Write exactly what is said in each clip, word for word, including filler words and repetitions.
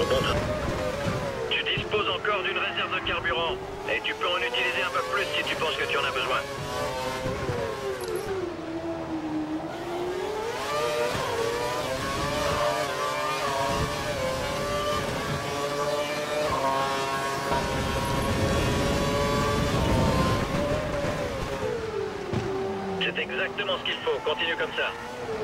au bon train. Tu disposes encore d'une réserve de carburant. Et tu peux en utiliser un peu plus si tu penses que tu en as besoin. C'est exactement ce qu'il faut. Continue comme ça.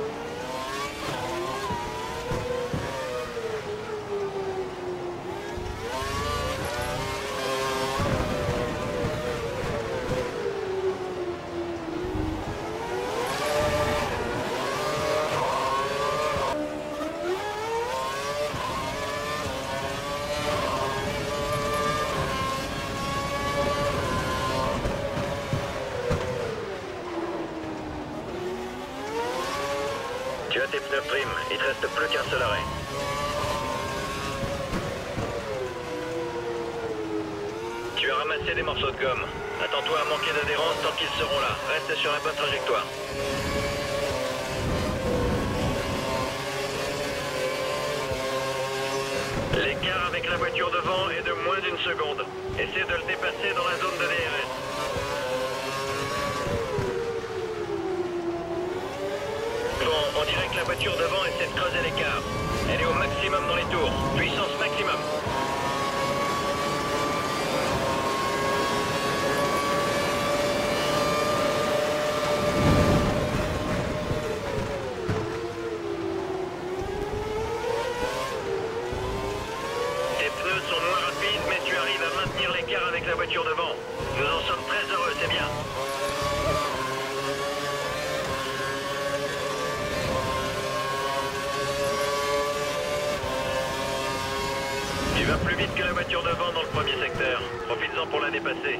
Tu as tes pneus primes, il te reste plus qu'un seul arrêt. Tu as ramassé des morceaux de gomme. Attends-toi à manquer d'adhérence tant qu'ils seront là. Reste sur la bonne trajectoire. L'écart avec la voiture devant est de moins d'une seconde. Essaie de le dépasser dans la zone de D R S. On dirait que la voiture devant essaie de creuser l'écart. Elle est au maximum dans les tours. Puissance maximum. Tes pneus sont moins rapides, mais tu arrives à maintenir l'écart avec la voiture devant. Nous en sommes très heureux, c'est bien. Tu vas plus vite que la voiture devant dans le premier secteur. Profites-en pour la dépasser.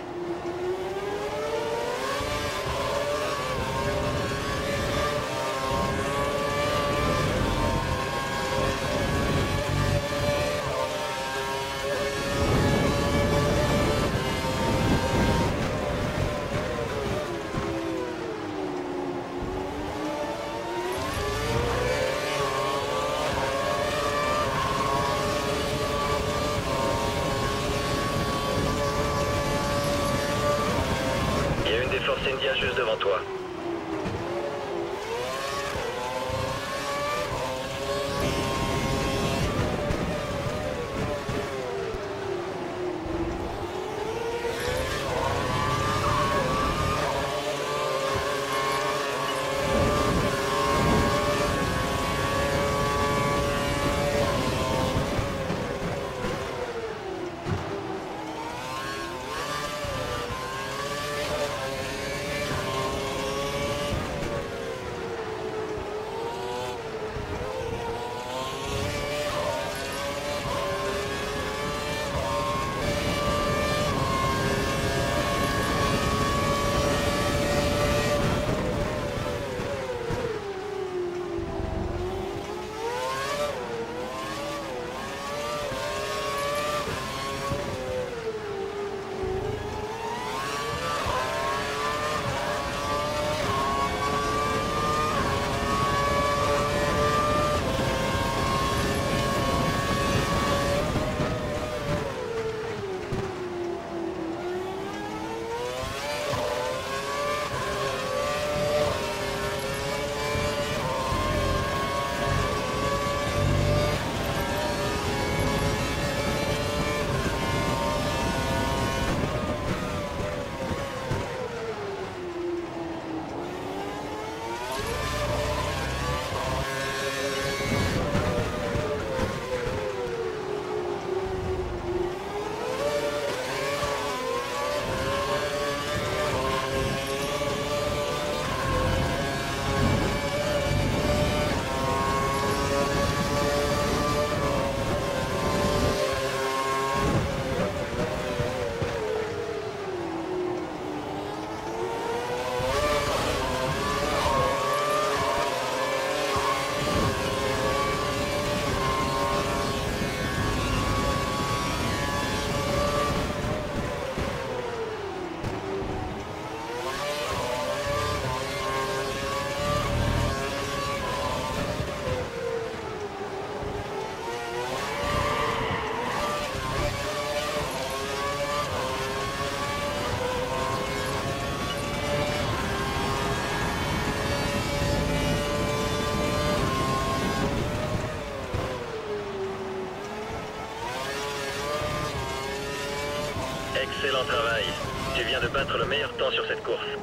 Excellent travail. Tu viens de battre le meilleur temps sur cette course.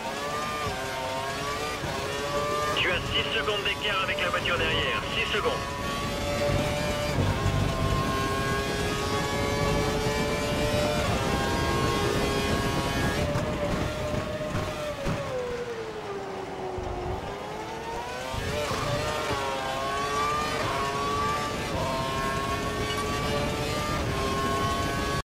Tu as six secondes d'écart avec la voiture derrière. six secondes.